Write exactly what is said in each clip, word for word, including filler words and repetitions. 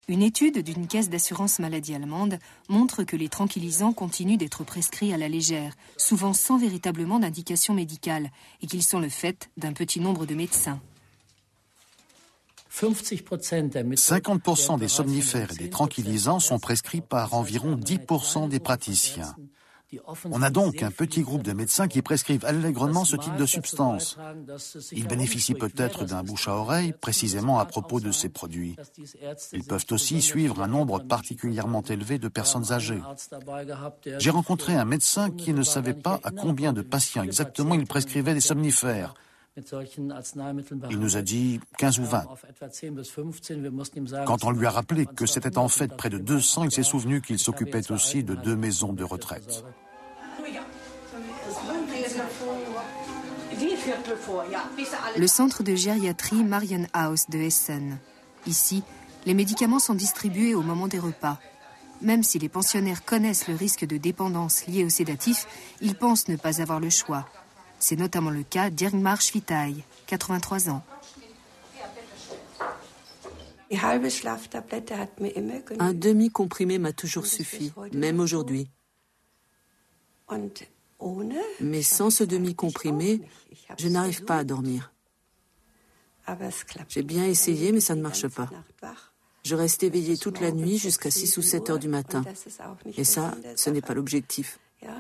Une étude d'une caisse d'assurance maladie allemande montre que les tranquillisants continuent d'être prescrits à la légère, souvent sans véritablement d'indication médicale, et qu'ils sont le fait d'un petit nombre de médecins. cinquante pour cent des somnifères et des tranquillisants sont prescrits par environ dix pour cent des praticiens. On a donc un petit groupe de médecins qui prescrivent allègrement ce type de substance. Ils bénéficient peut-être d'un bouche à oreille précisément à propos de ces produits. Ils peuvent aussi suivre un nombre particulièrement élevé de personnes âgées. J'ai rencontré un médecin qui ne savait pas à combien de patients exactement il prescrivait des somnifères. Il nous a dit quinze ou vingt. Quand on lui a rappelé que c'était en fait près de deux cents, il s'est souvenu qu'il s'occupait aussi de deux maisons de retraite. Le centre de gériatrie Marienhaus de Essen. Ici, les médicaments sont distribués au moment des repas. Même si les pensionnaires connaissent le risque de dépendance lié aux sédatifs, ils pensent ne pas avoir le choix. C'est notamment le cas d'Irmgard Schwitaï, quatre-vingt-trois ans. Un demi-comprimé m'a toujours suffi, même aujourd'hui. Mais sans ce demi-comprimé, je n'arrive pas à dormir. J'ai bien essayé, mais ça ne marche pas. Je reste éveillée toute la nuit jusqu'à six ou sept heures du matin. Et ça, ce n'est pas l'objectif.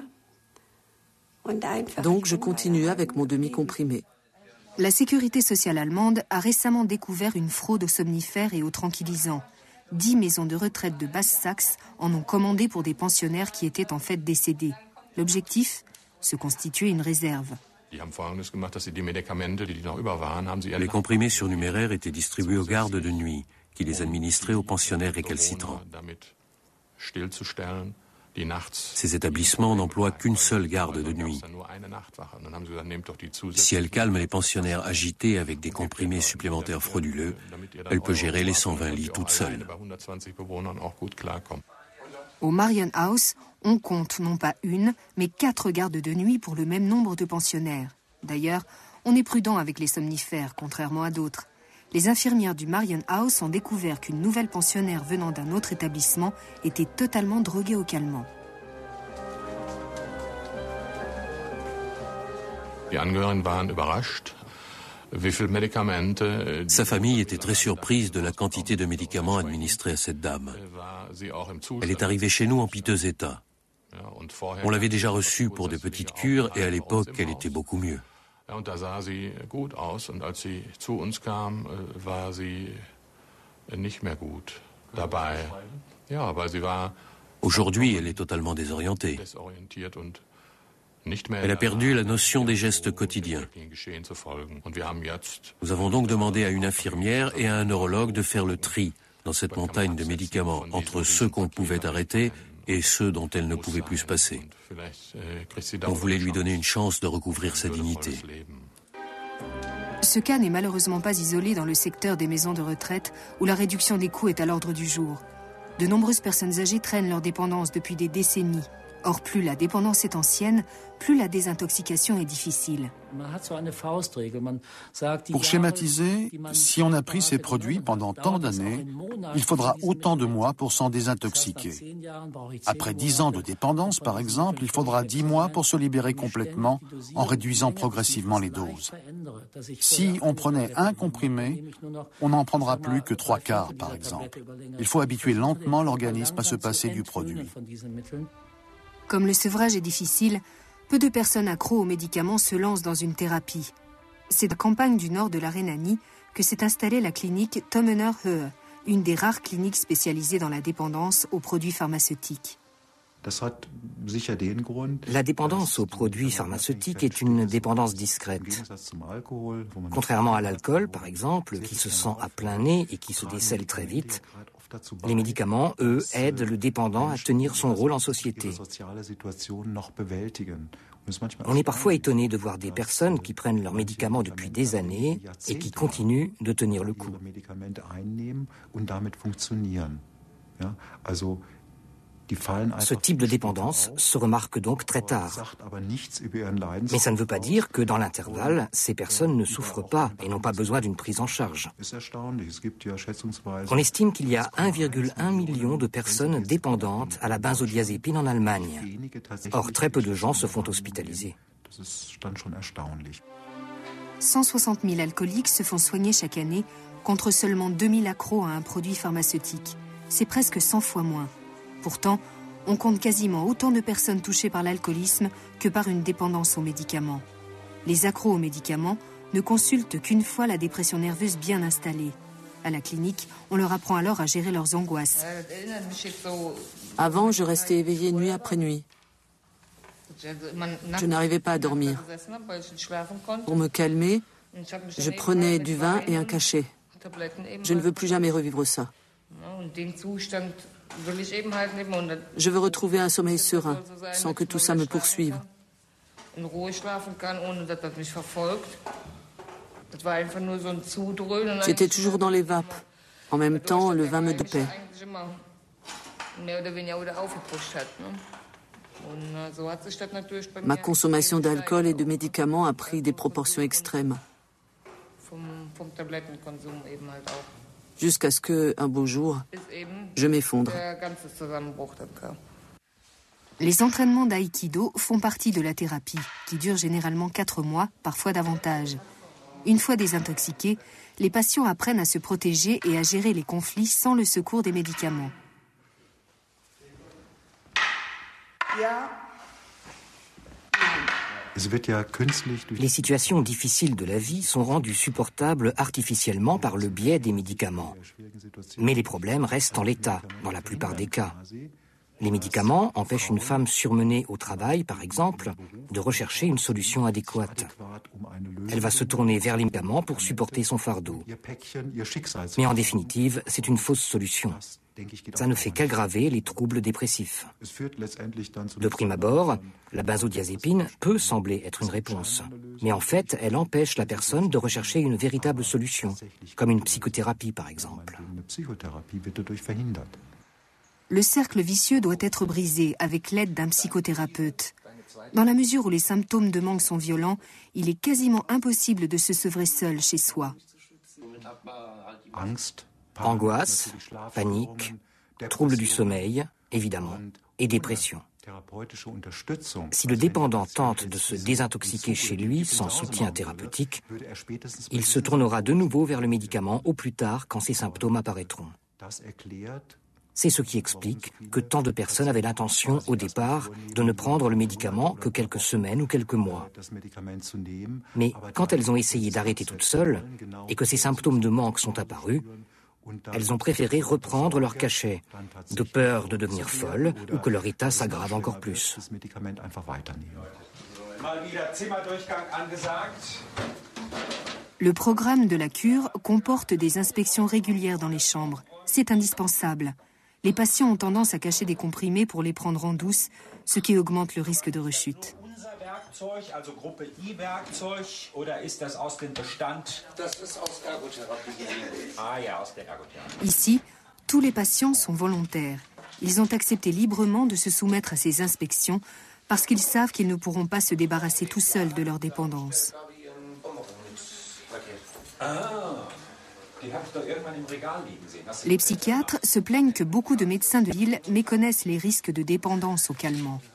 Donc, je continue avec mon demi-comprimé. La sécurité sociale allemande a récemment découvert une fraude aux somnifères et aux tranquillisants. Dix maisons de retraite de Basse-Saxe en ont commandé pour des pensionnaires qui étaient en fait décédés. L'objectif ? Se constituer une réserve. Les comprimés surnuméraires étaient distribués aux gardes de nuit, qui les administraient aux pensionnaires récalcitrants. Ces établissements n'emploient qu'une seule garde de nuit. Si elle calme les pensionnaires agités avec des comprimés supplémentaires frauduleux, elle peut gérer les cent vingt lits toute seule. Au Marienhaus, on compte non pas une, mais quatre gardes de nuit pour le même nombre de pensionnaires. D'ailleurs, on est prudent avec les somnifères, contrairement à d'autres. Les infirmières du Marienhaus ont découvert qu'une nouvelle pensionnaire venant d'un autre établissement était totalement droguée au calmant. Sa famille était très surprise de la quantité de médicaments administrés à cette dame. Elle est arrivée chez nous en piteux état. On l'avait déjà reçue pour de petites cures et à l'époque, elle était beaucoup mieux. Aujourd'hui, elle est totalement désorientée. Elle a perdu la notion des gestes quotidiens. Nous avons donc demandé à une infirmière et à un neurologue de faire le tri dans cette montagne de médicaments entre ceux qu'on pouvait arrêter et ceux dont elle ne pouvait plus se passer. On voulait lui donner une chance de recouvrir sa dignité. Ce cas n'est malheureusement pas isolé dans le secteur des maisons de retraite où la réduction des coûts est à l'ordre du jour. De nombreuses personnes âgées traînent leur dépendance depuis des décennies. Or, plus la dépendance est ancienne, plus la désintoxication est difficile. Pour schématiser, si on a pris ces produits pendant tant d'années, il faudra autant de mois pour s'en désintoxiquer. Après dix ans de dépendance, par exemple, il faudra dix mois pour se libérer complètement en réduisant progressivement les doses. Si on prenait un comprimé, on n'en prendra plus que trois quarts, par exemple. Il faut habituer lentement l'organisme à se passer du produit. Comme le sevrage est difficile, peu de personnes accros aux médicaments se lancent dans une thérapie. C'est dans la campagne du nord de la Rhénanie que s'est installée la clinique Thomener Höhe, une des rares cliniques spécialisées dans la dépendance aux produits pharmaceutiques. La dépendance aux produits pharmaceutiques est une dépendance discrète. Contrairement à l'alcool, par exemple, qui se sent à plein nez et qui se décèle très vite, les médicaments, eux, aident le dépendant à tenir son rôle en société. On est parfois étonné de voir des personnes qui prennent leurs médicaments depuis des années et qui continuent de tenir le coup. Ce type de dépendance se remarque donc très tard. Mais ça ne veut pas dire que dans l'intervalle, ces personnes ne souffrent pas et n'ont pas besoin d'une prise en charge. On estime qu'il y a un virgule un million de personnes dépendantes à la benzodiazépine en Allemagne. Or, très peu de gens se font hospitaliser. cent soixante mille alcooliques se font soigner chaque année contre seulement deux mille accros à un produit pharmaceutique. C'est presque cent fois moins. Pourtant, on compte quasiment autant de personnes touchées par l'alcoolisme que par une dépendance aux médicaments. Les accros aux médicaments ne consultent qu'une fois la dépression nerveuse bien installée. À la clinique, on leur apprend alors à gérer leurs angoisses. Avant, je restais éveillée nuit après nuit. Je n'arrivais pas à dormir. Pour me calmer, je prenais du vin et un cachet. Je ne veux plus jamais revivre ça. Je veux retrouver un sommeil serein, sans que tout ça me poursuive. J'étais toujours dans les vapes. En même temps, le vin me dopait. Ma consommation d'alcool et de médicaments a pris des proportions extrêmes. Jusqu'à ce que, un beau jour, je m'effondre. Les entraînements d'aïkido font partie de la thérapie, qui dure généralement quatre mois, parfois davantage. Une fois désintoxiqués, les patients apprennent à se protéger et à gérer les conflits sans le secours des médicaments. Les situations difficiles de la vie sont rendues supportables artificiellement par le biais des médicaments. Mais les problèmes restent en l'état, dans la plupart des cas. Les médicaments empêchent une femme surmenée au travail, par exemple, de rechercher une solution adéquate. Elle va se tourner vers les médicaments pour supporter son fardeau. Mais en définitive, c'est une fausse solution. Ça ne fait qu'aggraver les troubles dépressifs. De prime abord, la benzodiazépine peut sembler être une réponse. Mais en fait, elle empêche la personne de rechercher une véritable solution, comme une psychothérapie par exemple. Le cercle vicieux doit être brisé avec l'aide d'un psychothérapeute. Dans la mesure où les symptômes de manque sont violents, il est quasiment impossible de se sevrer seul chez soi. Angoisse, panique, troubles du sommeil, évidemment, et dépression. Si le dépendant tente de se désintoxiquer chez lui sans soutien thérapeutique, il se tournera de nouveau vers le médicament au plus tard quand ses symptômes apparaîtront. C'est ce qui explique que tant de personnes avaient l'intention, au départ, de ne prendre le médicament que quelques semaines ou quelques mois. Mais quand elles ont essayé d'arrêter toutes seules et que ces symptômes de manque sont apparus, elles ont préféré reprendre leur cachet, de peur de devenir folles ou que leur état s'aggrave encore plus. Le programme de la cure comporte des inspections régulières dans les chambres. C'est indispensable. Les patients ont tendance à cacher des comprimés pour les prendre en douce, ce qui augmente le risque de rechute. Ici, tous les patients sont volontaires. Ils ont accepté librement de se soumettre à ces inspections parce qu'ils savent qu'ils ne pourront pas se débarrasser tout seuls de leur dépendance. Les psychiatres se plaignent que beaucoup de médecins de ville méconnaissent les risques de dépendance aux calmants.